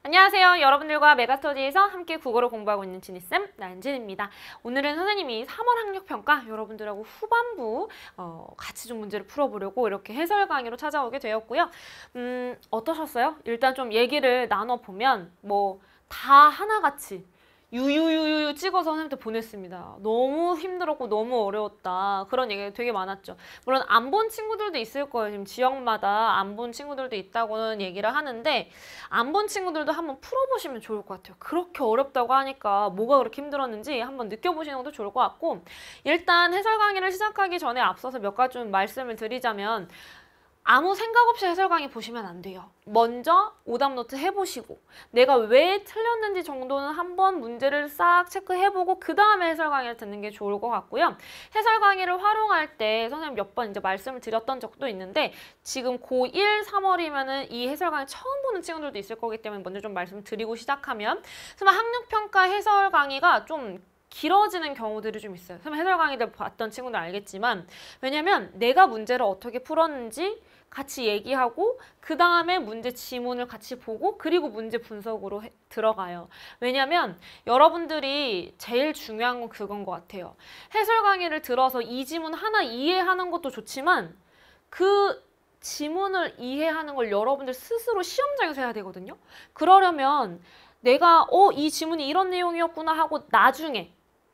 안녕하세요. 여러분들과 메가스터디에서 함께 국어를 공부하고 있는 지니쌤 난진입니다. 오늘은 선생님이 3월 학력평가 여러분들하고 후반부 같이 좀 문제를 풀어보려고 이렇게 해설 강의로 찾아오게 되었고요. 어떠셨어요? 일단 좀 얘기를 나눠보면 다 하나같이 유유유유 찍어서 선생님한테 보냈습니다. 너무 힘들었고 너무 어려웠다. 그런 얘기가 되게 많았죠. 물론 안 본 친구들도 있을 거예요. 지금 지역마다 안 본 친구들도 있다고는 얘기를 하는데 안 본 친구들도 한번 풀어보시면 좋을 것 같아요. 그렇게 어렵다고 하니까 뭐가 그렇게 힘들었는지 한번 느껴보시는 것도 좋을 것 같고, 일단 해설 강의를 시작하기 전에 앞서서 몇 가지 좀 말씀을 드리자면, 아무 생각 없이 해설 강의 보시면 안 돼요. 먼저 오답 노트 해보시고 내가 왜 틀렸는지 정도는 한번 문제를 싹 체크해보고 그 다음에 해설 강의를 듣는 게 좋을 것 같고요. 해설 강의를 활용할 때 선생님 몇 번 이제 말씀을 드렸던 적도 있는데, 지금 고1, 3월이면은 이 해설 강의 처음 보는 친구들도 있을 거기 때문에 먼저 좀 말씀드리고 시작하면, 정말 학력평가 해설 강의가 좀 길어지는 경우들이 좀 있어요. 선생님 해설 강의들 봤던 친구들 알겠지만, 왜냐면 내가 문제를 어떻게 풀었는지 같이 얘기하고 그 다음에 문제 지문을 같이 보고 그리고 문제 분석으로 들어가요. 왜냐면 여러분들이 제일 중요한 건 그건 것 같아요. 해설 강의를 들어서 이 지문 하나 이해하는 것도 좋지만 그 지문을 이해하는 걸 여러분들 스스로 시험장에서 해야 되거든요. 그러려면 내가 이 지문이 이런 내용이었구나 하고 나중에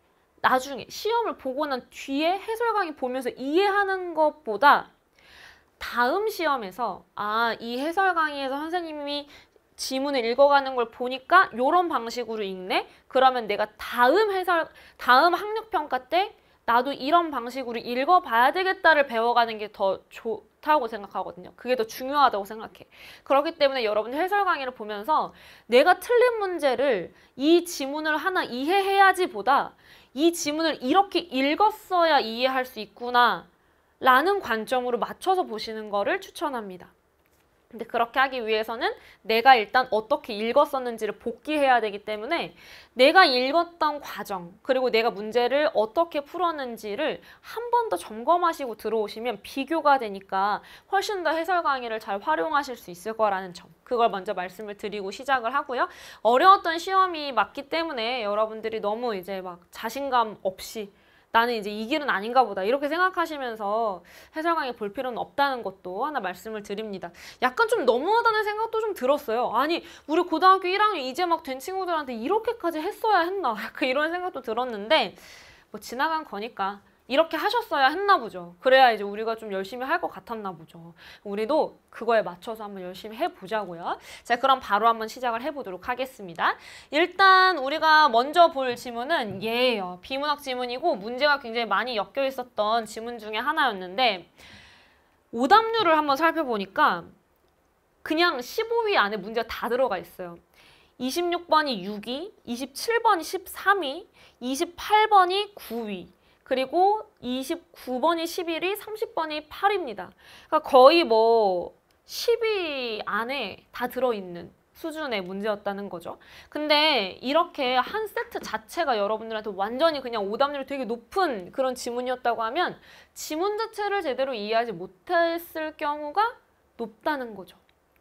시험을 보고 난 뒤에 해설 강의 보면서 이해하는 것보다 다음 시험에서 이 해설 강의에서 선생님이 지문을 읽어가는 걸 보니까 이런 방식으로 읽네? 그러면 내가 다음 학력평가 때 나도 이런 방식으로 읽어봐야 되겠다를 배워가는 게 더 좋다고 생각하거든요. 그게 더 중요하다고 생각해. 그렇기 때문에 여러분들 해설 강의를 보면서 내가 틀린 문제를 이 지문을 하나 이해해야지 보다 이 지문을 이렇게 읽었어야 이해할 수 있구나 라는 관점으로 맞춰서 보시는 거를 추천합니다. 근데 그렇게 하기 위해서는 내가 일단 어떻게 읽었었는지를 복기해야 되기 때문에 내가 읽었던 과정, 그리고 내가 문제를 어떻게 풀었는지를 한 번 더 점검하시고 들어오시면 비교가 되니까 훨씬 더 해설 강의를 잘 활용하실 수 있을 거라는 점, 그걸 먼저 말씀을 드리고 시작을 하고요. 어려웠던 시험이 맞기 때문에 여러분들이 너무 이제 막 자신감 없이 나는 이제 이 길은 아닌가 보다 이렇게 생각하시면서 해설 강의 볼 필요는 없다는 것도 하나 말씀을 드립니다. 약간 좀 너무하다는 생각도 좀 들었어요. 아니 우리 고등학교 1학년 이제 막 된 친구들한테 이렇게까지 했어야 했나, 약간 이런 생각도 들었는데 지나간 거니까 이렇게 하셨어야 했나 보죠. 그래야 이제 우리가 좀 열심히 할 것 같았나 보죠. 우리도 그거에 맞춰서 한번 열심히 해보자고요. 자, 그럼 바로 한번 시작을 해보도록 하겠습니다. 일단 우리가 먼저 볼 지문은 얘예요. 비문학 지문이고 문제가 굉장히 많이 엮여 있었던 지문 중에 하나였는데, 오답률을 한번 살펴보니까 그냥 15위 안에 문제가 다 들어가 있어요. 26번이 6위, 27번이 13위, 28번이 9위. 그리고 29번이 11위, 30번이 8위입니다. 그러니까 거의 10위 안에 다 들어있는 수준의 문제였다는 거죠. 근데 이렇게 한 세트 자체가 여러분들한테 완전히 그냥 오답률이 되게 높은 그런 지문이었다고 하면 지문 자체를 제대로 이해하지 못했을 경우가 높다는 거죠.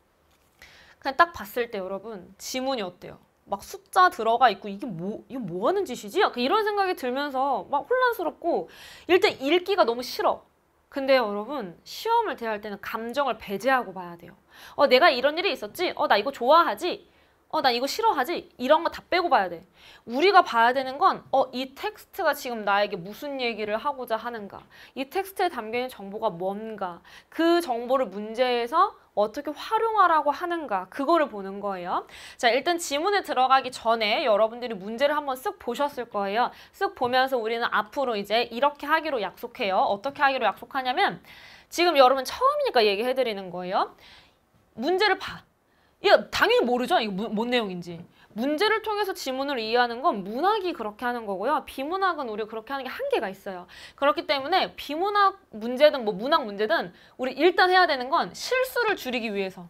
그냥 딱 봤을 때 여러분 지문이 어때요? 막 숫자 들어가 있고 이게 뭐 하는 짓이지? 약간 이런 생각이 들면서 막 혼란스럽고 일단 읽기가 너무 싫어. 근데 여러분 시험을 대할 때는 감정을 배제하고 봐야 돼요. 내가 이런 일이 있었지? 나 이거 좋아하지? 나 이거 싫어하지? 이런 거 다 빼고 봐야 돼. 우리가 봐야 되는 건 이 텍스트가 지금 나에게 무슨 얘기를 하고자 하는가? 이 텍스트에 담겨있는 정보가 뭔가? 그 정보를 문제에서 어떻게 활용하라고 하는가? 그거를 보는 거예요. 자, 일단 지문에 들어가기 전에 여러분들이 문제를 한번 쓱 보셨을 거예요. 쓱 보면서 우리는 앞으로 이제 이렇게 하기로 약속해요. 어떻게 하기로 약속하냐면, 지금 여러분 처음이니까 얘기해드리는 거예요. 문제를 봐. 이거 당연히 모르죠? 이거 뭔 내용인지. 문제를 통해서 지문을 이해하는 건 문학이 그렇게 하는 거고요. 비문학은 우리가 그렇게 하는 게 한계가 있어요. 그렇기 때문에 비문학 문제든 문학 문제든 우리 일단 해야 되는 건 실수를 줄이기 위해서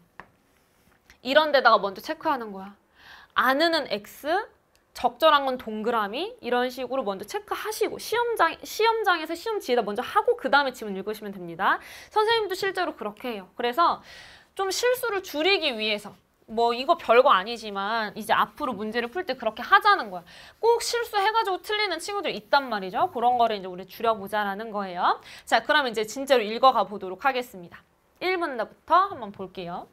이런 데다가 먼저 체크하는 거야. 아는은 X, 적절한 건 동그라미, 이런 식으로 먼저 체크하시고 시험장에서 시험지에다 먼저 하고 그 다음에 지문 읽으시면 됩니다. 선생님도 실제로 그렇게 해요. 그래서 좀 실수를 줄이기 위해서 뭐 이거 별거 아니지만 이제 앞으로 문제를 풀 때 그렇게 하자는 거야. 꼭 실수해가지고 틀리는 친구들 있단 말이죠. 그런 거를 이제 우리 줄여보자라는 거예요. 자, 그럼 이제 진짜로 읽어가 보도록 하겠습니다. 1문부터 한번 볼게요.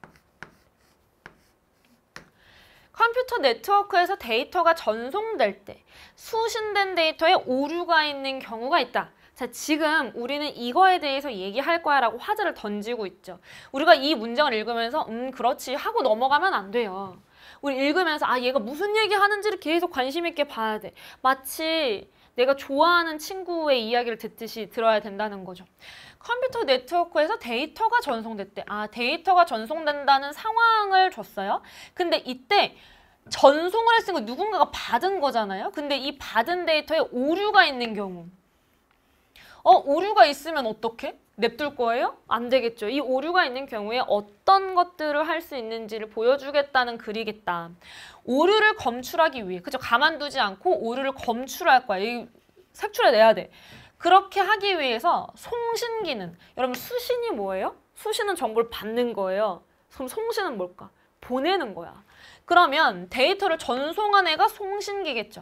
컴퓨터 네트워크에서 데이터가 전송될 때 수신된 데이터에 오류가 있는 경우가 있다. 자, 지금 우리는 이거에 대해서 얘기할 거야 라고 화제를 던지고 있죠. 우리가 이 문장을 읽으면서 그렇지 하고 넘어가면 안 돼요. 우리 읽으면서 아, 얘가 무슨 얘기 하는지를 계속 관심 있게 봐야 돼. 마치 내가 좋아하는 친구의 이야기를 듣듯이 들어야 된다는 거죠. 컴퓨터 네트워크에서 데이터가 전송됐대. 아, 데이터가 전송된다는 상황을 줬어요. 근데 이때 전송을 했으니까 누군가가 받은 거잖아요. 근데 이 받은 데이터에 오류가 있는 경우. 오류가 있으면 어떻게? 냅둘 거예요? 안 되겠죠. 이 오류가 있는 경우에 어떤 것들을 할 수 있는지를 보여주겠다는 글이겠다. 오류를 검출하기 위해, 그죠? 가만두지 않고 오류를 검출할 거야. 이 색출해내야 돼. 그렇게 하기 위해서 송신기는, 여러분 수신이 뭐예요? 수신은 정보를 받는 거예요. 그럼 송신은 뭘까? 보내는 거야. 그러면 데이터를 전송한 애가 송신기겠죠.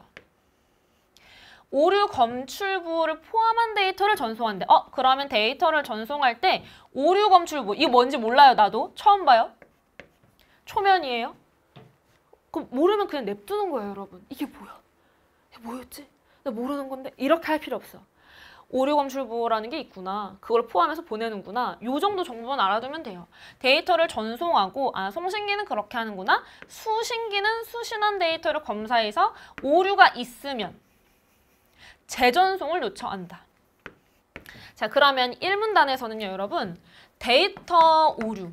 오류 검출부를 포함한 데이터를 전송한대. 그러면 데이터를 전송할 때 오류 검출부, 이게 뭔지 몰라요, 나도. 처음 봐요. 초면이에요. 그럼 모르면 그냥 냅두는 거예요, 여러분. 이게 뭐야? 이게 뭐였지? 나 모르는 건데? 이렇게 할 필요 없어. 오류 검출부라는 게 있구나. 그걸 포함해서 보내는구나. 요 정도 정보만 알아두면 돼요. 데이터를 전송하고 송신기는 그렇게 하는구나. 수신기는 수신한 데이터를 검사해서 오류가 있으면 재전송을 요청한다. 자, 그러면 1문단에서는요, 여러분. 데이터 오류.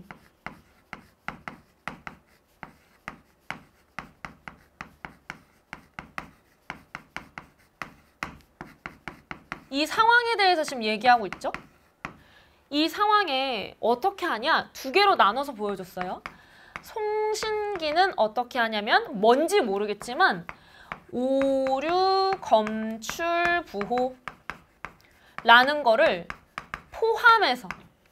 이 상황에 대해서 지금 얘기하고 있죠? 이 상황에 어떻게 하냐? 두 개로 나눠서 보여줬어요. 송신기는 어떻게 하냐면 뭔지 모르겠지만 오류 검출 부호라는 거를 포함해서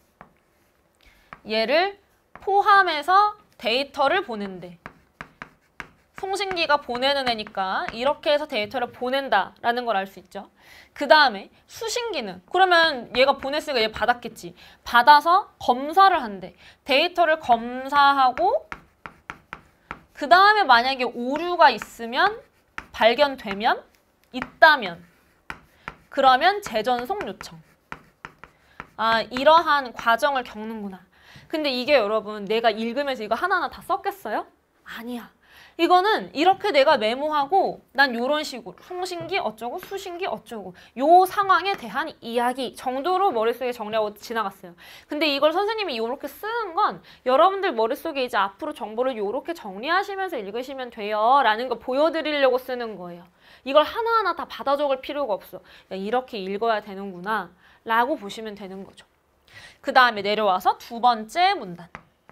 얘를 포함해서 데이터를 보낸대. 송신기가 보내는 애니까 이렇게 해서 데이터를 보낸다라는 걸 알 수 있죠. 그 다음에 수신기는 그러면 얘가 보냈으니까 얘 받았겠지. 받아서 검사를 한대. 데이터를 검사하고 그 다음에 만약에 오류가 있으면 발견되면 있다면 그러면 재전송 요청. 아, 이러한 과정을 겪는구나. 근데 이게 여러분 내가 읽으면서 이거 하나하나 다 썼겠어요? 아니야. 이거는 이렇게 내가 메모하고 난 요런 식으로 송신기 어쩌고 수신기 어쩌고 요 상황에 대한 이야기 정도로 머릿속에 정리하고 지나갔어요. 근데 이걸 선생님이 요렇게 쓰는 건 여러분들 머릿속에 이제 앞으로 정보를 요렇게 정리하시면서 읽으시면 돼요 라는 거 보여드리려고 쓰는 거예요. 이걸 하나하나 다 받아 적을 필요가 없어. 야, 이렇게 읽어야 되는구나 라고 보시면 되는 거죠. 그 다음에 내려와서 두 번째 문단.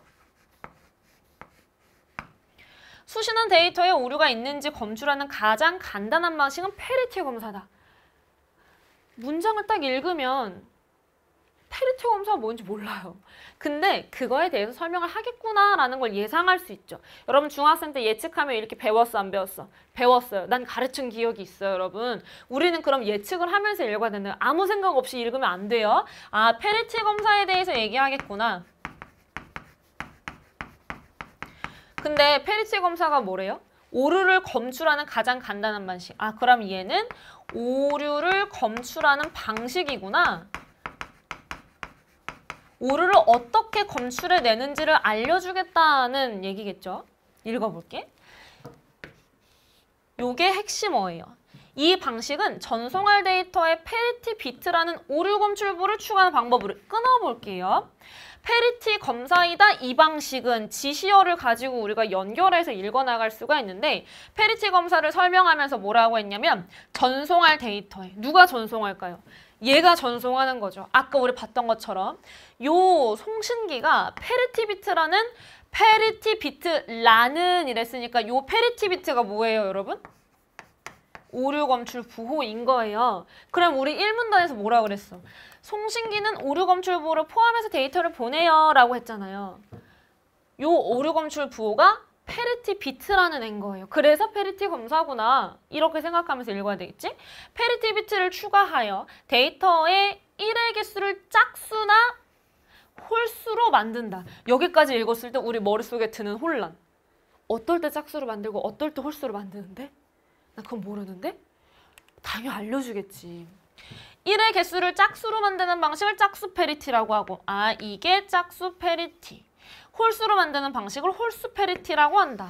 수신한 데이터에 오류가 있는지 검출하는 가장 간단한 방식은 페리티 검사다. 문장을 딱 읽으면 페리티 검사가 뭔지 몰라요. 근데 그거에 대해서 설명을 하겠구나라는 걸 예상할 수 있죠. 여러분 중학생 때 예측하면 이렇게 배웠어, 안 배웠어? 배웠어요. 난 가르친 기억이 있어요, 여러분. 우리는 그럼 예측을 하면서 읽어야 되나요? 아무 생각 없이 읽으면 안 돼요. 아, 페리티 검사에 대해서 얘기하겠구나. 근데 페리티 검사가 뭐래요? 오류를 검출하는 가장 간단한 방식. 아, 그럼 얘는 오류를 검출하는 방식이구나. 오류를 어떻게 검출해내는지를 알려주겠다는 얘기겠죠. 읽어볼게. 요게 핵심어예요. 이 방식은 전송할 데이터에 페리티 비트라는 오류 검출부를 추가하는 방법으로 끊어볼게요. 페리티 검사이다 이 방식은 지시어를 가지고 우리가 연결해서 읽어나갈 수가 있는데 페리티 검사를 설명하면서 뭐라고 했냐면 전송할 데이터에 누가 전송할까요? 얘가 전송하는 거죠. 아까 우리 봤던 것처럼 요 송신기가 페리티 비트라는 페리티 비트라는 이랬으니까 요 페리티 비트가 뭐예요, 여러분? 오류 검출 부호인 거예요. 그럼 우리 1문단에서 뭐라 그랬어? 송신기는 오류 검출부를 포함해서 데이터를 보내요 라고 했잖아요. 요 오류 검출 부호가 페리티 비트라는 애인 거예요. 그래서 페리티 검사구나 이렇게 생각하면서 읽어야 되겠지? 페리티 비트를 추가하여 데이터의 1의 개수를 짝수나 홀수로 만든다. 여기까지 읽었을 때 우리 머릿속에 드는 혼란. 어떨 때 짝수로 만들고 어떨 때 홀수로 만드는데? 나 그건 모르는데? 당연히 알려주겠지. 1의 개수를 짝수로 만드는 방식을 짝수 페리티라고 하고 이게 짝수 페리티. 홀수로 만드는 방식을 홀수 페리티라고 한다.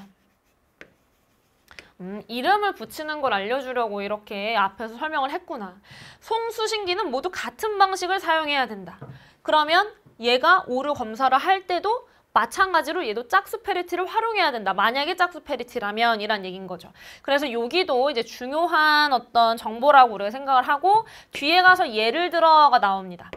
이름을 붙이는 걸 알려주려고 이렇게 앞에서 설명을 했구나. 송수신기는 모두 같은 방식을 사용해야 된다. 그러면 얘가 오류 검사를 할 때도 마찬가지로 얘도 짝수 페리티를 활용해야 된다. 만약에 짝수 페리티라면 이란 얘기인 거죠. 그래서 여기도 이제 중요한 어떤 정보라고 우리가 생각을 하고 뒤에 가서 예를 들어가 나옵니다.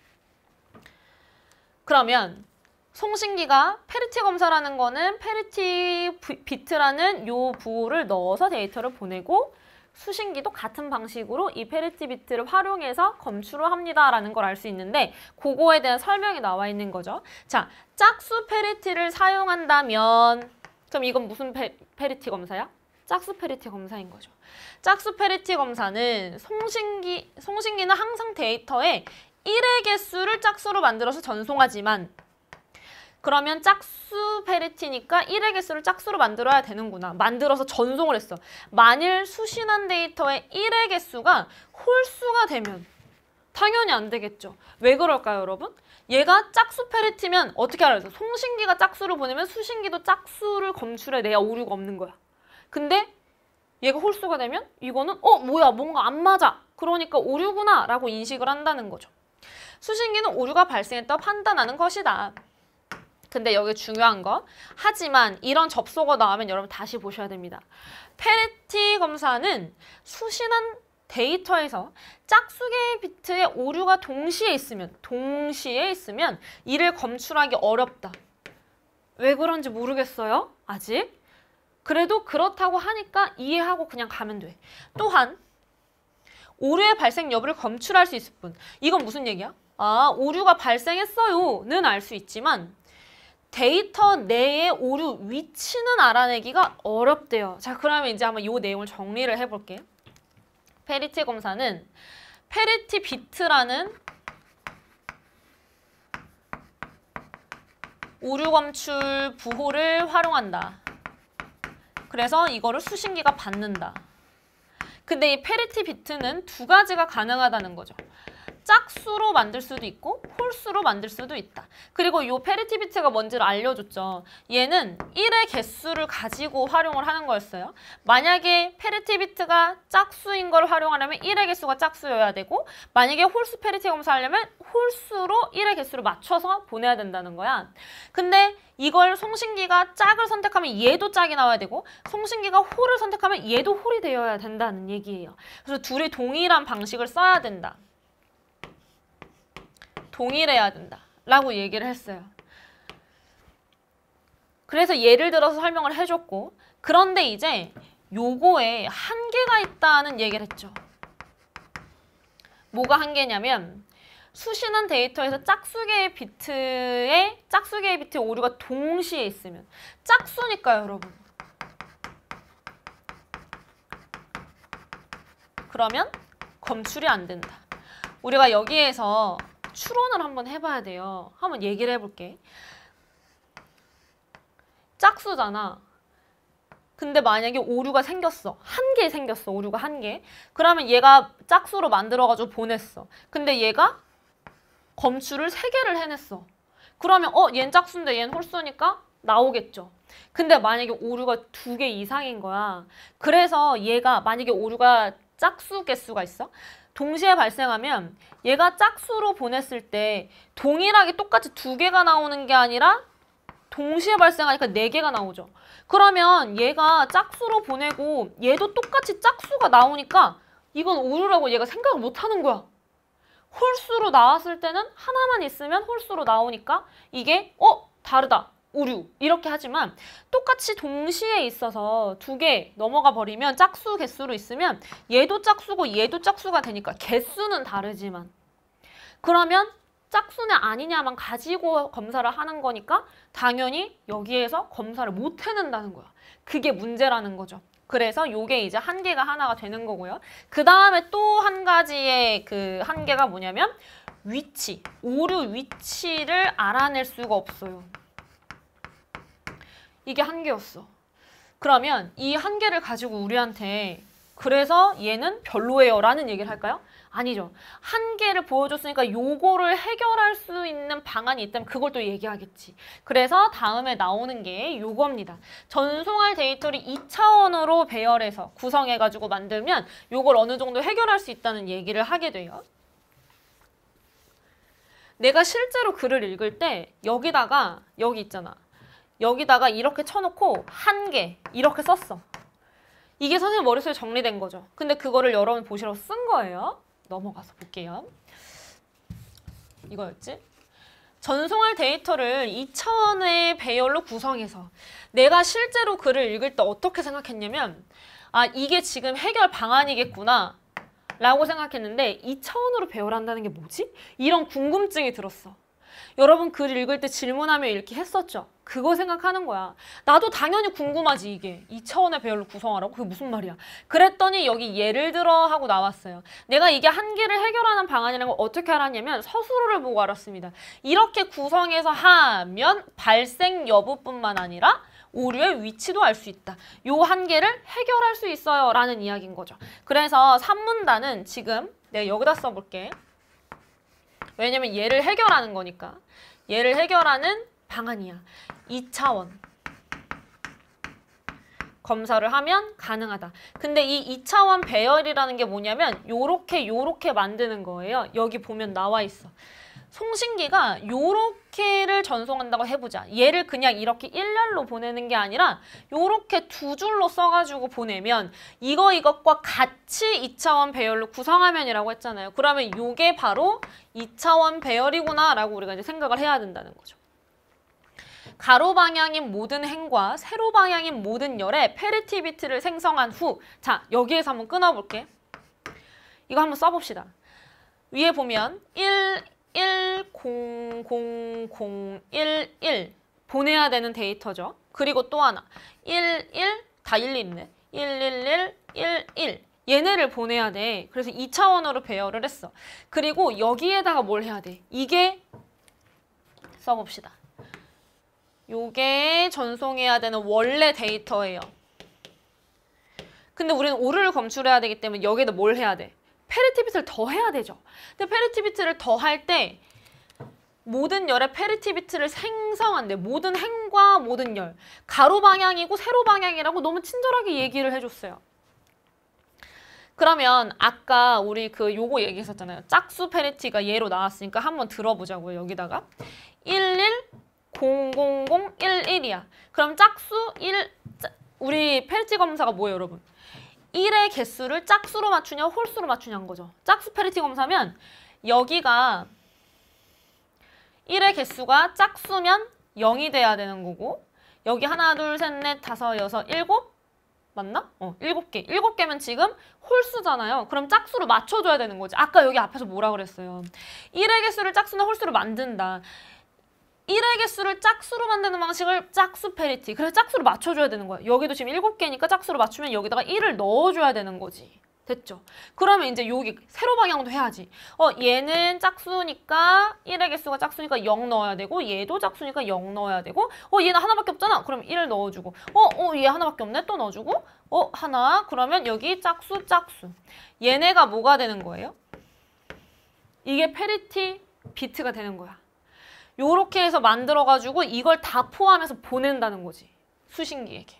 그러면 송신기가 페리티 검사라는 거는 페리티 비트라는 요 부호를 넣어서 데이터를 보내고 수신기도 같은 방식으로 이 페리티 비트를 활용해서 검출을 합니다라는 걸 알 수 있는데 그거에 대한 설명이 나와 있는 거죠. 자, 짝수 페리티를 사용한다면 그럼 이건 무슨 페리티 검사야? 짝수 페리티 검사인 거죠. 짝수 페리티 검사는 송신기는 항상 데이터에 1의 개수를 짝수로 만들어서 전송하지만 그러면 짝수 페리티니까 1의 개수를 짝수로 만들어야 되는구나. 만들어서 전송을 했어. 만일 수신한 데이터의 1의 개수가 홀수가 되면 당연히 안 되겠죠. 왜 그럴까요, 여러분? 얘가 짝수 페리티면 어떻게 알아요? 송신기가 짝수를 보내면 수신기도 짝수를 검출해내야 오류가 없는 거야. 근데 얘가 홀수가 되면 이거는 뭐야 뭔가 안 맞아. 그러니까 오류구나 라고 인식을 한다는 거죠. 수신기는 오류가 발생했다고 판단하는 것이다. 근데 여기 중요한 거. 하지만 이런 접속어 나오면 여러분 다시 보셔야 됩니다. 페리티 검사는 수신한 데이터에서 짝수 개의 비트의 오류가 동시에 있으면 이를 검출하기 어렵다. 왜 그런지 모르겠어요. 아직. 그래도 그렇다고 하니까 이해하고 그냥 가면 돼. 또한 오류의 발생 여부를 검출할 수 있을 뿐. 이건 무슨 얘기야? 오류가 발생했어요는 알 수 있지만 데이터 내의 오류 위치는 알아내기가 어렵대요. 자, 그러면 이제 한번 이 내용을 정리를 해볼게요. 페리티 검사는 페리티 비트라는 오류 검출 부호를 활용한다. 그래서 이거를 수신기가 받는다. 근데 이 페리티 비트는 두 가지가 가능하다는 거죠. 짝수로 만들 수도 있고 홀수로 만들 수도 있다. 그리고 이 페리티 비트가 뭔지를 알려줬죠. 얘는 1의 개수를 가지고 활용을 하는 거였어요. 만약에 페리티 비트가 짝수인 걸 활용하려면 1의 개수가 짝수여야 되고 만약에 홀수 페리티 검사하려면 홀수로 1의 개수를 맞춰서 보내야 된다는 거야. 근데 이걸 송신기가 짝을 선택하면 얘도 짝이 나와야 되고 송신기가 홀을 선택하면 얘도 홀이 되어야 된다는 얘기예요. 그래서 둘이 동일한 방식을 써야 된다. 동일해야 된다 라고 얘기를 했어요. 그래서 예를 들어서 설명을 해줬고 그런데 이제 요거에 한계가 있다는 얘기를 했죠. 뭐가 한계냐면 수신한 데이터에서 짝수개의 비트의 오류가 동시에 있으면 짝수니까요, 여러분. 그러면 검출이 안 된다. 우리가 여기에서 추론을 한번 해봐야 돼요. 한번 얘기를 해볼게. 짝수잖아. 근데 만약에 오류가 생겼어. 한 개 생겼어. 오류가 한 개. 그러면 얘가 짝수로 만들어가지고 보냈어. 근데 얘가 검출을 3개를 해냈어. 그러면 얘는 짝수인데 얘는 홀수니까 나오겠죠. 근데 만약에 오류가 2개 이상인 거야. 그래서 얘가 만약에 오류가 짝수 개수가 있어. 동시에 발생하면 얘가 짝수로 보냈을 때 동일하게 똑같이 2개가 나오는 게 아니라 동시에 발생하니까 4개가 나오죠. 그러면 얘가 짝수로 보내고 얘도 똑같이 짝수가 나오니까 이건 오류라고 얘가 생각을 못 하는 거야. 홀수로 나왔을 때는 하나만 있으면 홀수로 나오니까 이게 다르다. 오류 이렇게 하지만 똑같이 동시에 있어서 2개 넘어가 버리면 짝수 개수로 있으면 얘도 짝수고 얘도 짝수가 되니까 개수는 다르지만 그러면 짝수냐 아니냐만 가지고 검사를 하는 거니까 당연히 여기에서 검사를 못 해낸다는 거야. 그게 문제라는 거죠. 그래서 요게 이제 한계가 하나가 되는 거고요. 그 다음에 또 한 가지의 그 한계가 뭐냐면 위치, 오류 위치를 알아낼 수가 없어요. 이게 한계였어. 그러면 이 한계를 가지고 우리한테 그래서 얘는 별로예요 라는 얘기를 할까요? 아니죠. 한계를 보여줬으니까 요거를 해결할 수 있는 방안이 있다면 그걸 또 얘기하겠지. 그래서 다음에 나오는 게 요겁니다. 전송할 데이터를 2차원으로 배열해서 구성해가지고 만들면 요걸 어느 정도 해결할 수 있다는 얘기를 하게 돼요. 내가 실제로 글을 읽을 때 여기다가 여기 있잖아. 여기다가 이렇게 쳐놓고 한계 이렇게 썼어. 이게 선생님 머릿속에 정리된 거죠. 근데 그거를 여러분 보시라고 쓴 거예요. 넘어가서 볼게요. 이거였지? 전송할 데이터를 2차원의 배열로 구성해서 내가 실제로 글을 읽을 때 어떻게 생각했냐면 아 이게 지금 해결 방안이겠구나 라고 생각했는데 2차원으로 배열한다는 게 뭐지? 이런 궁금증이 들었어. 여러분 글 읽을 때 질문하며 읽기 했었죠? 그거 생각하는 거야. 나도 당연히 궁금하지 이게. 2차원의 배열로 구성하라고? 그게 무슨 말이야? 그랬더니 여기 예를 들어 하고 나왔어요. 내가 이게 한계를 해결하는 방안이라는 걸 어떻게 알았냐면 서술어를 보고 알았습니다. 이렇게 구성해서 하면 발생 여부뿐만 아니라 오류의 위치도 알 수 있다. 요 한계를 해결할 수 있어요 라는 이야기인 거죠. 그래서 산문단은 지금 내가 여기다 써볼게. 왜냐면 얘를 해결하는 거니까. 얘를 해결하는 방안이야. 2차원. 검사를 하면 가능하다. 근데 이 2차원 배열이라는 게 뭐냐면 요렇게 만드는 거예요. 여기 보면 나와 있어. 송신기가 요렇게를 전송한다고 해보자. 얘를 그냥 이렇게 일렬로 보내는 게 아니라 요렇게 두 줄로 써가지고 보내면 이것과 같이 2차원 배열로 구성화면이라고 했잖아요. 그러면 요게 바로 2차원 배열이구나 라고 우리가 이제 생각을 해야 된다는 거죠. 가로 방향인 모든 행과 세로 방향인 모든 열에 페리티 비트를 생성한 후 자 여기에서 한번 끊어볼게. 이거 한번 써봅시다. 위에 보면 110011 보내야 되는 데이터죠. 그리고 또 하나 다 11이네. 11111 얘네를 보내야 돼. 그래서 2차원으로 배열을 했어. 그리고 여기에다가 뭘 해야 돼? 이게 써봅시다. 요게 전송해야 되는 원래 데이터예요. 근데 우리는 오류를 검출해야 되기 때문에 여기에다 뭘 해야 돼? 페리티 비트를 더 해야 되죠. 근데 페리티 비트를 더 할 때 모든 열의 페리티 비트를 생성한대. 모든 행과 모든 열. 가로 방향이고 세로 방향이라고 너무 친절하게 얘기를 해줬어요. 그러면 아까 우리 요거 얘기했었잖아요. 짝수 페리티가 얘로 나왔으니까 한번 들어보자고요. 여기다가 1100011이야. 그럼 짝수 1 우리 페리티 검사가 뭐예요, 여러분? 1의 개수를 짝수로 맞추냐 홀수로 맞추냐는 거죠. 짝수 페리티 검사면 여기가 1의 개수가 짝수면 0이 돼야 되는 거고 여기 하나, 둘, 셋, 넷, 다섯, 여섯, 일곱 맞나? 7개. 7개면 지금 홀수잖아요. 그럼 짝수로 맞춰줘야 되는 거지. 아까 여기 앞에서 뭐라 그랬어요? 1의 개수를 짝수나 홀수로 만든다. 1의 개수를 짝수로 만드는 방식을 짝수 페리티. 그래서 짝수로 맞춰줘야 되는 거야. 여기도 지금 7개니까 짝수로 맞추면 여기다가 1을 넣어줘야 되는 거지. 됐죠? 그러면 이제 여기 세로 방향도 해야지. 얘는 짝수니까 1의 개수가 짝수니까 0 넣어야 되고 얘도 짝수니까 0 넣어야 되고 얘는 하나밖에 없잖아. 그럼 1을 넣어주고 얘 하나밖에 없네. 또 넣어주고 하나. 그러면 여기 짝수. 얘네가 뭐가 되는 거예요? 이게 페리티 비트가 되는 거야. 요렇게 해서 만들어가지고 이걸 다 포함해서 보낸다는 거지. 수신기에게.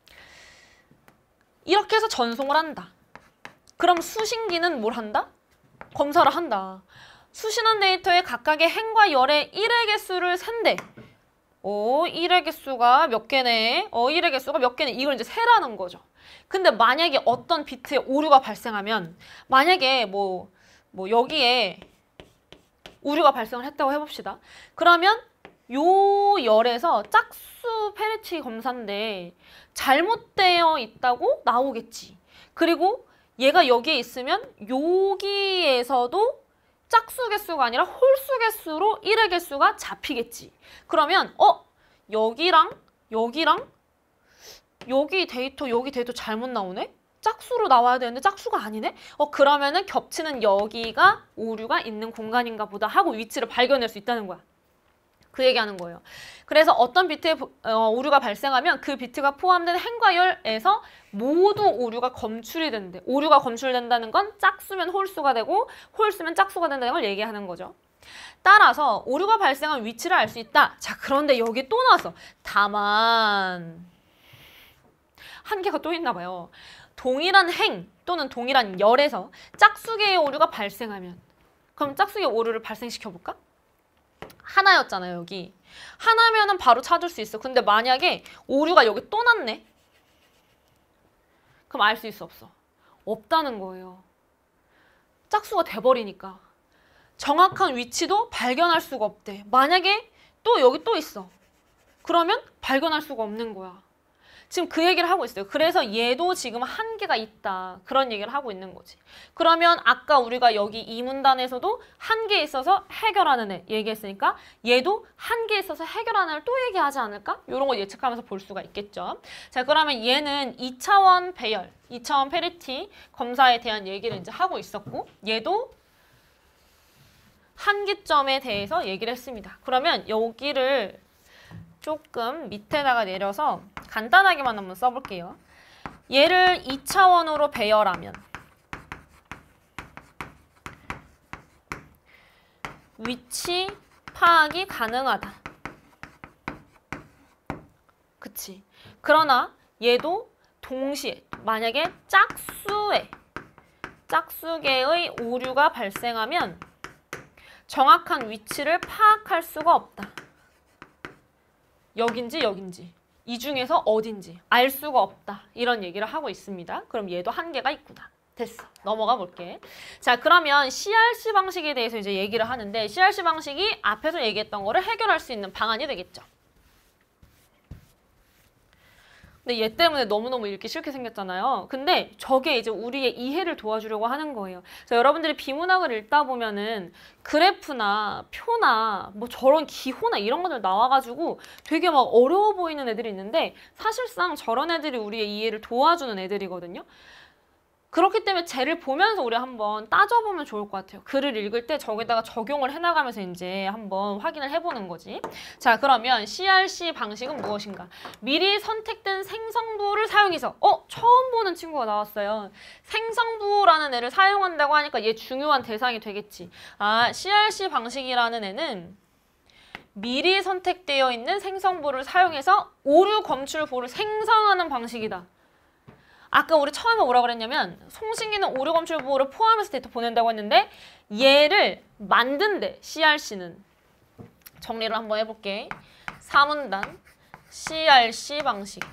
이렇게 해서 전송을 한다. 그럼 수신기는 뭘 한다? 검사를 한다. 수신한 데이터의 각각의 행과 열의 1의 개수를 센대. 1의 개수가 몇 개네. 1의 개수가 몇 개네. 이걸 이제 세라는 거죠. 근데 만약에 어떤 비트에 오류가 발생하면 만약에 뭐 여기에 오류가 발생을 했다고 해봅시다. 그러면 요 열에서 짝수 페리티 검사인데 잘못되어 있다고 나오겠지. 그리고 얘가 여기에 있으면 여기에서도 짝수 개수가 아니라 홀수 개수로 1의 개수가 잡히겠지. 그러면 여기랑 여기랑 여기 데이터 잘못 나오네? 짝수로 나와야 되는데 짝수가 아니네? 그러면은 겹치는 여기가 오류가 있는 공간인가 보다 하고 위치를 발견할 수 있다는 거야. 그 얘기하는 거예요. 그래서 어떤 비트에 오류가 발생하면 그 비트가 포함된 행과 열에서 모두 오류가 검출이 되는데, 오류가 검출된다는 건 짝수면 홀수가 되고 홀수면 짝수가 된다는 걸 얘기하는 거죠. 따라서 오류가 발생한 위치를 알 수 있다. 자, 그런데 여기 또 나왔어. 다만 한계가 또 있나 봐요. 동일한 행 또는 동일한 열에서 짝수계의 오류가 발생하면, 그럼 짝수계 오류를 발생시켜 볼까? 하나였잖아요, 여기. 하나면은 바로 찾을 수 있어. 근데 만약에 오류가 여기 또 났네? 그럼 알 수 있어, 없어? 없다는 거예요. 짝수가 돼버리니까. 정확한 위치도 발견할 수가 없대. 만약에 또 여기 또 있어. 그러면 발견할 수가 없는 거야. 지금 그 얘기를 하고 있어요. 그래서 얘도 지금 한계가 있다. 그런 얘기를 하고 있는 거지. 그러면 아까 우리가 여기 이 문단에서도 한계에 있어서 해결하는 애 얘기했으니까 얘도 한계에 있어서 해결하는 애를 또 얘기하지 않을까? 이런 거 예측하면서 볼 수가 있겠죠. 자, 그러면 얘는 2차원 배열, 2차원 페리티 검사에 대한 얘기를 이제 하고 있었고, 얘도 한계점에 대해서 얘기를 했습니다. 그러면 여기를 조금 밑에다가 내려서 간단하게만 한번 써볼게요. 얘를 2차원으로 배열하면 위치 파악이 가능하다. 그치? 그러나 얘도 동시에 만약에 짝수계의 오류가 발생하면 정확한 위치를 파악할 수가 없다. 여긴지 여긴지 이 중에서 어딘지 알 수가 없다. 이런 얘기를 하고 있습니다. 그럼 얘도 한계가 있구나. 됐어. 넘어가 볼게. 자, 그러면 CRC 방식에 대해서 이제 얘기를 하는데, CRC 방식이 앞에서 얘기했던 거를 해결할 수 있는 방안이 되겠죠. 근데 얘 때문에 너무너무 읽기 싫게 생겼잖아요. 근데 저게 이제 우리의 이해를 도와주려고 하는 거예요. 그래서 여러분들이 비문학을 읽다 보면은 그래프나 표나 뭐 저런 기호나 이런 것들 나와가지고 되게 막 어려워 보이는 애들이 있는데, 사실상 저런 애들이 우리의 이해를 도와주는 애들이거든요. 그렇기 때문에 쟤를 보면서 우리 한번 따져보면 좋을 것 같아요. 글을 읽을 때 저기다가 적용을 해나가면서 이제 한번 확인을 해보는 거지. 자, 그러면 CRC 방식은 무엇인가? 미리 선택된 생성부호를 사용해서 처음 보는 친구가 나왔어요. 생성부호라는 애를 사용한다고 하니까 얘 중요한 대상이 되겠지. CRC 방식이라는 애는 미리 선택되어 있는 생성부호를 사용해서 오류 검출부호를 생성하는 방식이다. 아까 우리 처음에 뭐라고 그랬냐면 송신기는 오류 검출 부호를 포함해서 데이터 보낸다고 했는데, 얘를 만든대. CRC는. 정리를 한번 해볼게. 4문단 CRC 방식.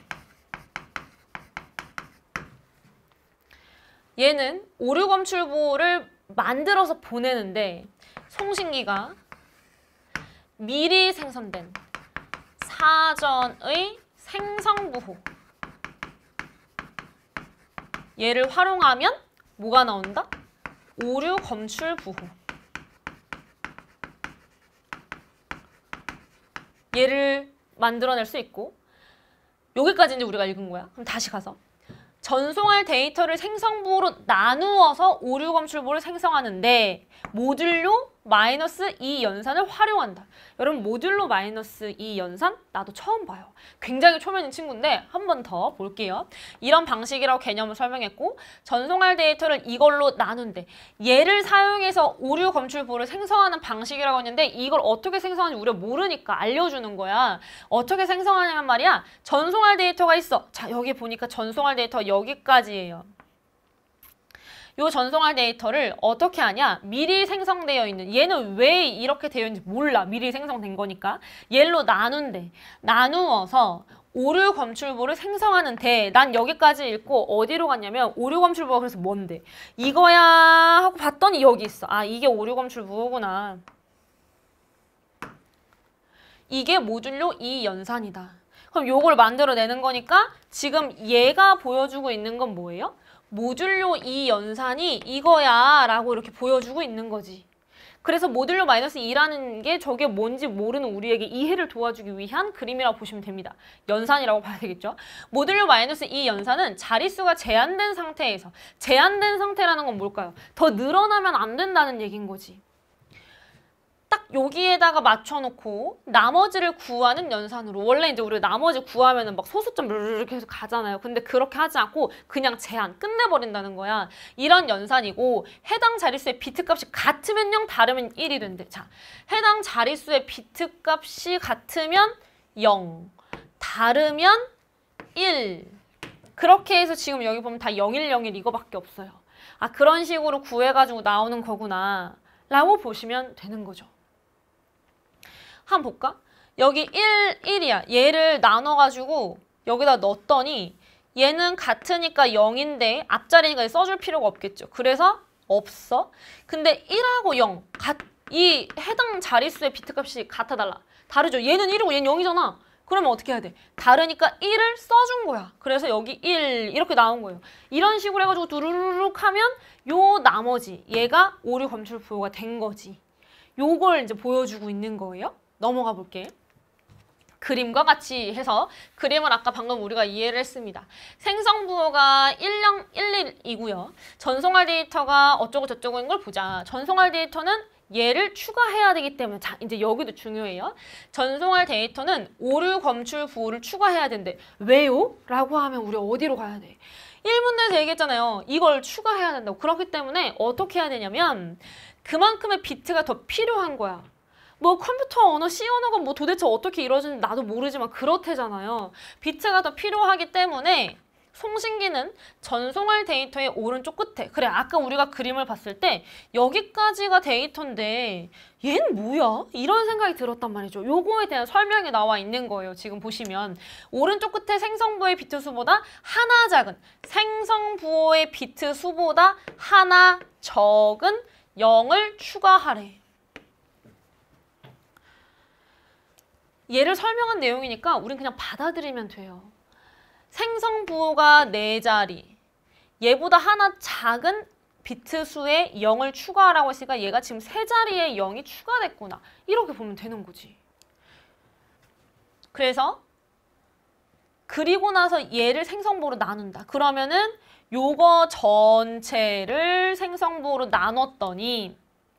얘는 오류 검출 부호를 만들어서 보내는데, 송신기가 미리 생성된 사전의 생성부호, 얘를 활용하면 뭐가 나온다? 오류 검출 부호. 얘를 만들어낼 수 있고, 여기까지 이제 우리가 읽은 거야. 그럼 다시 가서 전송할 데이터를 생성부호로 나누어서 오류 검출부호를 생성하는데 모듈로 -2 연산을 활용한다. 여러분, 모듈로 -2 연산? 나도 처음 봐요. 굉장히 초면인 친구인데 한 번 더 볼게요. 이런 방식이라고 개념을 설명했고, 전송할 데이터를 이걸로 나눈대. 얘를 사용해서 오류 검출부호를 생성하는 방식이라고 했는데, 이걸 어떻게 생성하는지 우리가 모르니까 알려주는 거야. 어떻게 생성하냐면 말이야, 전송할 데이터가 있어. 자, 여기 보니까 전송할 데이터 여기까지예요. 요 전송할 데이터를 어떻게 하냐? 미리 생성되어 있는, 얘는 왜 이렇게 되어 있는지 몰라. 미리 생성된 거니까. 얘로 나눈대. 나누어서 오류 검출부호를 생성하는데, 난 여기까지 읽고 어디로 갔냐면, 오류 검출부호가 그래서 뭔데? 이거야 하고 봤더니 여기 있어. 이게 오류 검출부호구나. 이게 모듈로 2 연산이다. 그럼 요걸 만들어내는 거니까 지금 얘가 보여주고 있는 건 뭐예요? 모듈로 2 연산이 이거야 라고 이렇게 보여주고 있는 거지. 그래서 모듈로 마이너스 2라는 게 저게 뭔지 모르는 우리에게 이해를 도와주기 위한 그림이라고 보시면 됩니다. 연산이라고 봐야 되겠죠. 모듈로 마이너스 2 연산은 자릿수가 제한된 상태에서, 제한된 상태라는 건 뭘까요? 더 늘어나면 안 된다는 얘기인 거지. 딱 여기에다가 맞춰놓고 나머지를 구하는 연산으로. 원래 이제 우리가 나머지 구하면은 막 소수점 이렇게 해서 가잖아요. 근데 그렇게 하지 않고 그냥 제한 끝내버린다는 거야. 이런 연산이고, 해당 자릿수의 비트 값이 같으면 0, 다르면 1이 된대. 자, 해당 자릿수의 비트 값이 같으면 0, 다르면 1. 그렇게 해서 지금 여기 보면 다 0, 1, 0, 1 이거밖에 없어요. 아, 그런 식으로 구해가지고 나오는 거구나 라고 보시면 되는 거죠. 한번 볼까? 여기 1, 1이야. 얘를 나눠가지고 여기다 넣었더니 얘는 같으니까 0인데 앞자리니까 써줄 필요가 없겠죠. 그래서 없어. 근데 1하고 0, 이 해당 자릿수의 비트값이 같아달라. 다르죠. 얘는 1이고 얘는 0이잖아. 그러면 어떻게 해야 돼? 다르니까 1을 써준 거야. 그래서 여기 1 이렇게 나온 거예요. 이런 식으로 해가지고 두루룩 하면 요 나머지 얘가 오류 검출 부호가 된 거지. 요걸 이제 보여주고 있는 거예요. 넘어가 볼게. 그림과 같이 해서 그림을 아까 방금 우리가 이해를 했습니다. 생성부호가 1011이고요. 전송할 데이터가 어쩌고 저쩌고인 걸 보자. 전송할 데이터는 얘를 추가해야 되기 때문에, 자, 이제 여기도 중요해요. 전송할 데이터는 오류 검출 부호를 추가해야 된대. 왜요? 라고 하면 우리 어디로 가야 돼? 1문제에서 얘기했잖아요. 이걸 추가해야 된다고. 그렇기 때문에 어떻게 해야 되냐면 그만큼의 비트가 더 필요한 거야. 뭐 컴퓨터 언어, C 언어가 뭐 도대체 어떻게 이루어지는지 나도 모르지만 그렇대잖아요. 비트가 더 필요하기 때문에 송신기는 전송할 데이터의 오른쪽 끝에, 그래 아까 우리가 그림을 봤을 때 여기까지가 데이터인데 얘는 뭐야? 이런 생각이 들었단 말이죠. 요거에 대한 설명이 나와 있는 거예요. 지금 보시면 오른쪽 끝에 생성부호의 비트 수보다 하나 작은, 생성부호의 비트 수보다 하나 적은 0을 추가하래. 얘를 설명한 내용이니까 우린 그냥 받아들이면 돼요. 생성부호가 4자리, 얘보다 하나 작은 비트 수의 0을 추가하라고 했으니까 얘가 지금 3자리의 0이 추가됐구나. 이렇게 보면 되는 거지. 그래서 그리고 나서 얘를 생성부호로 나눈다. 그러면은 요거 전체를 생성부호로 나눴더니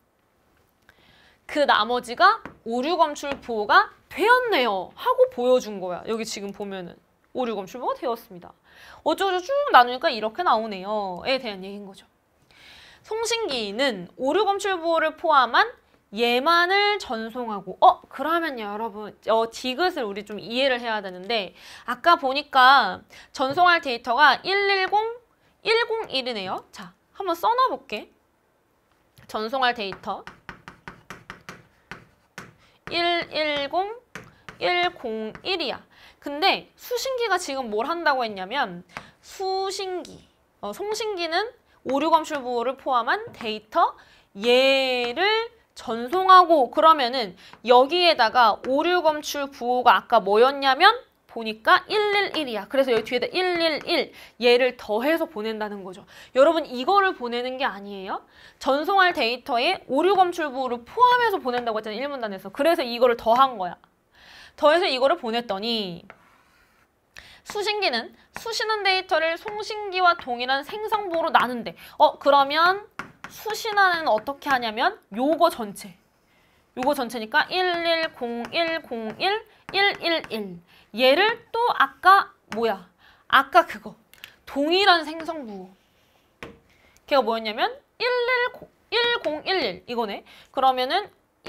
그 나머지가 오류 검출 부호가 되었네요 하고 보여준 거야. 여기 지금 보면은 오류 검출 부호가 되었습니다. 어쩌고저쩌고 쭉 나누니까 이렇게 나오네요 에 대한 얘기인 거죠. 송신기는 오류 검출 부호를 포함한 얘만을 전송하고, 그러면요 여러분 디귿을 우리 좀 이해를 해야 되는데, 아까 보니까 전송할 데이터가 110, 101이네요. 자, 한번 써놔 볼게. 전송할 데이터 110, 101이야. 근데 수신기가 지금 뭘 한다고 했냐면 송신기는 오류 검출 부호를 포함한 데이터 얘를 전송하고, 그러면은 여기에다가 오류 검출 부호가 아까 뭐였냐면 보니까 111이야. 그래서 여기 뒤에다 111 얘를 더해서 보낸다는 거죠. 여러분 이거를 보내는 게 아니에요. 전송할 데이터에 오류 검출 부호를 포함해서 보낸다고 했잖아요. 1문단에서. 그래서 이거를 더한 거야. 더해서 이거를 보냈더니 수신기는 수신한 데이터를 송신기와 동일한 생성부호로 나눈대. 그러면 수신하는 어떻게 하냐면 요거 전체니까 110, 111 얘를 또 아까 뭐야? 아까 그거 동일한 생성부호. 걔가 뭐였냐면 1011 이거네. 그러면은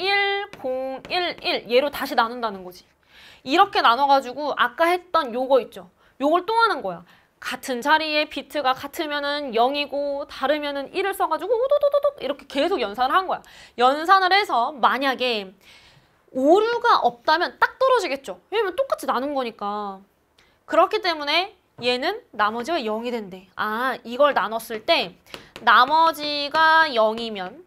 1011 얘로 다시 나눈다는 거지. 이렇게 나눠가지고 아까 했던 요거 있죠. 요걸 또 하는 거야. 같은 자리에 비트가 같으면은 0이고 다르면은 1을 써가지고 오도도도도 이렇게 계속 연산을 한 거야. 연산을 해서 만약에 오류가 없다면 딱 떨어지겠죠. 왜냐면 똑같이 나눈 거니까. 그렇기 때문에 얘는 나머지가 0이 된대. 아, 이걸 나눴을 때 나머지가 0이면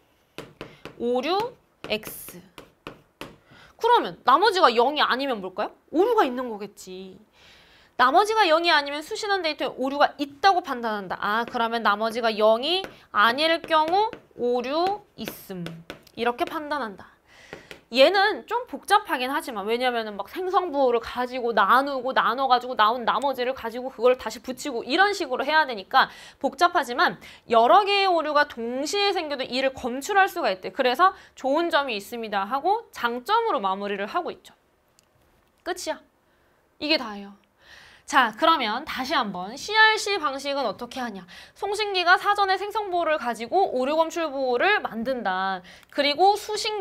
오류 X. 그러면 나머지가 0이 아니면 뭘까요? 오류가 있는 거겠지. 나머지가 0이 아니면 수신한 데이터에 오류가 있다고 판단한다. 아, 그러면 나머지가 0이 아닐 경우 오류 있음. 이렇게 판단한다. 얘는 좀 복잡하긴 하지만 왜냐면은 막 생성부호를 가지고 나눠가지고 나온 나머지를 가지고 그걸 다시 붙이고 이런 식으로 해야 되니까 복잡하지만 여러 개의 오류가 동시에 생겨도 이를 검출할 수가 있대. 그래서 좋은 점이 있습니다 하고 장점으로 마무리를 하고 있죠. 끝이야. 이게 다예요. 자, 그러면 다시 한번 CRC 방식은 어떻게 하냐. 송신기가 사전에 생성보호를 가지고 오류 검출 보호를 만든다. 그리고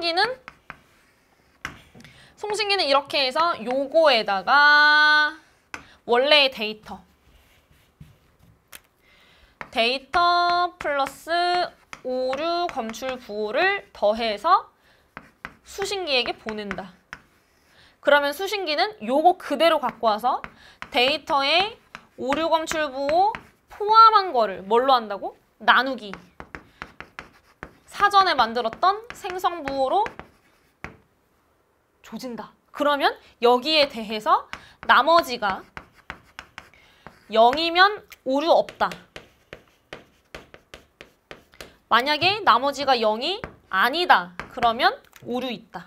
송신기는 이렇게 해서 요거에다가 원래의 데이터 플러스 오류 검출 부호를 더해서 수신기에게 보낸다. 그러면 수신기는 요거 그대로 갖고 와서 데이터에 오류 검출 부호 포함한 거를 뭘로 한다고? 나누기. 사전에 만들었던 생성 부호로 조진다. 그러면 여기에 대해서 나머지가 0이면 오류 없다. 만약에 나머지가 0이 아니다. 그러면 오류 있다.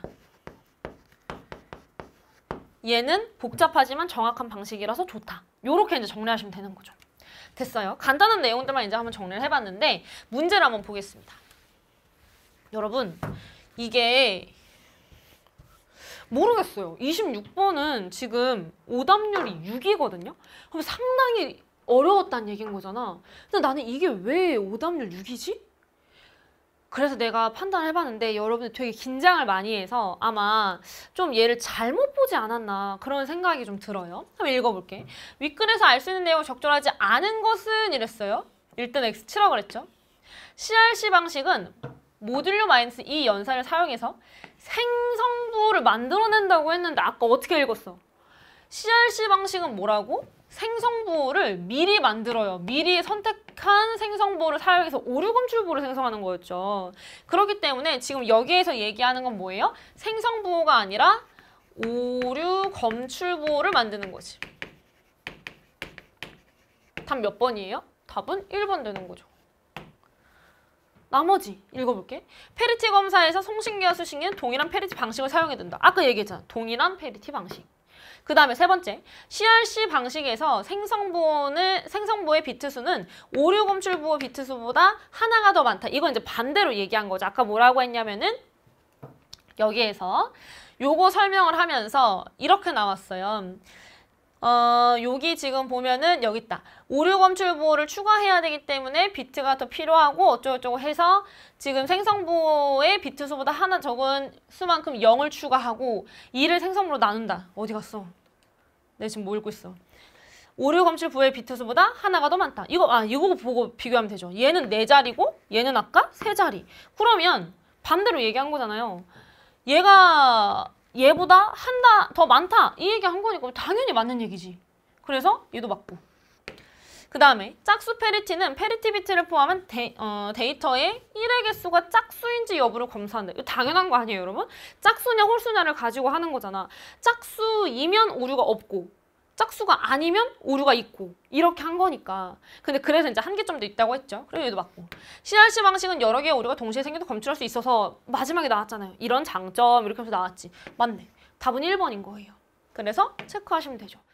얘는 복잡하지만 정확한 방식이라서 좋다. 요렇게 이제 정리하시면 되는 거죠. 됐어요. 간단한 내용들만 이제 한번 정리를 해봤는데 문제를 한번 보겠습니다. 여러분 이게 모르겠어요. 26번은 지금 오답률이 6이거든요. 그럼 상당히 어려웠다는 얘기인 거잖아. 근데 나는 이게 왜 오답률 6이지? 그래서 내가 판단을 해봤는데 여러분들 되게 긴장을 많이 해서 아마 좀 얘를 잘못 보지 않았나 그런 생각이 좀 들어요. 한번 읽어볼게. 윗글에서 알 수 있는 내용을 적절하지 않은 것은 이랬어요. 1등 X7라고 그랬죠. CRC 방식은 모듈로 마이너스 2 연산을 사용해서 생성부호를 만들어낸다고 했는데 아까 어떻게 읽었어? CRC 방식은 뭐라고? 생성부호를 미리 만들어요. 미리 선택한 생성부호를 사용해서 오류 검출부호를 생성하는 거였죠. 그렇기 때문에 지금 여기에서 얘기하는 건 뭐예요? 생성부호가 아니라 오류 검출부호를 만드는 거지. 답 몇 번이에요? 답은 1번 되는 거죠. 나머지 읽어볼게. 페리티 검사에서 송신기와 수신기는 동일한 페리티 방식을 사용해야 된다. 아까 얘기했잖아. 동일한 페리티 방식. 그 다음에 세 번째, CRC 방식에서 생성부호의 비트수는 오류 검출부호 비트수보다 하나가 더 많다. 이건 이제 반대로 얘기한 거죠. 아까 뭐라고 했냐면은 여기에서 요거 설명을 하면서 이렇게 나왔어요. 여기 지금 보면은 여기 있다. 오류 검출 부호를 추가해야 되기 때문에 비트가 더 필요하고 어쩌고저쩌고 해서 지금 생성부호의 비트 수보다 하나 적은 수만큼 0을 추가하고 2를 생성부로 나눈다. 어디 갔어? 내가 지금 뭐 읽고 있어? 오류 검출 부호의 비트 수보다 하나가 더 많다. 이거 보고 비교하면 되죠. 얘는 4자리고 얘는 아까 3자리. 그러면 반대로 얘기한 거잖아요. 얘보다 더 많다 이 얘기한 거니까 당연히 맞는 얘기지. 그래서 얘도 맞고. 그 다음에 짝수 페리티는 페리티 비트를 포함한 데이터의 1의 개수가 짝수인지 여부를 검사한다. 이거 당연한 거 아니에요 여러분? 짝수냐 홀수냐를 가지고 하는 거잖아. 짝수이면 오류가 없고 짝수가 아니면 오류가 있고 이렇게 한 거니까. 근데 그래서 이제 한계점도 있다고 했죠. 그래서 얘도 맞고. CRC 방식은 여러 개의 오류가 동시에 생겨도 검출할 수 있어서 마지막에 나왔잖아요. 이런 장점 이렇게 하면서 나왔지. 맞네. 답은 1번인 거예요. 그래서 체크하시면 되죠.